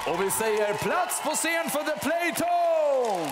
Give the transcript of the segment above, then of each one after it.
Och vi säger plats på scen för The Playtone!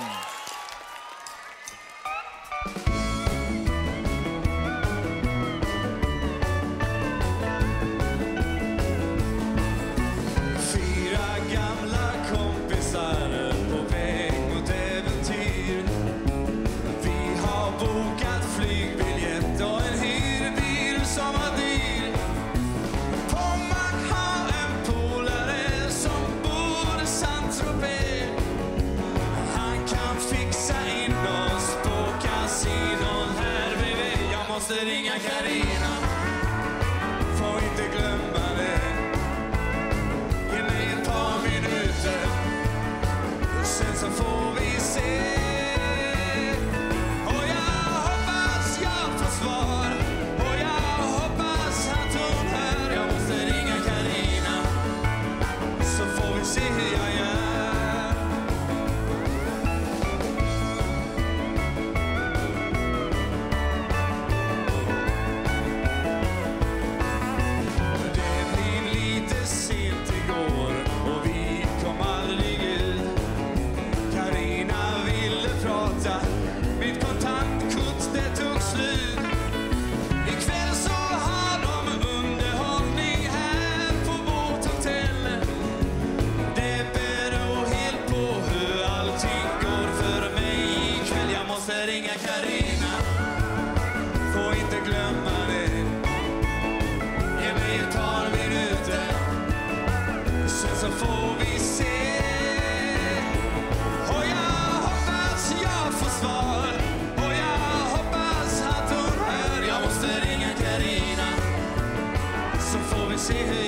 Ringa Carina, får inte glömma det. Ge mig ett par minuter, sen så får vi se. Och jag hoppas jag får svar, och jag hoppas att hon hör. Jag måste ringa Carina, så får vi se hur jag gör. Ringa Carina, får inte glömma det. Ge mig ett par minuter, sen så får vi se. Och jag hoppas jag får svar, och jag hoppas att hon hör. Jag måste ringa Carina, så får vi se hur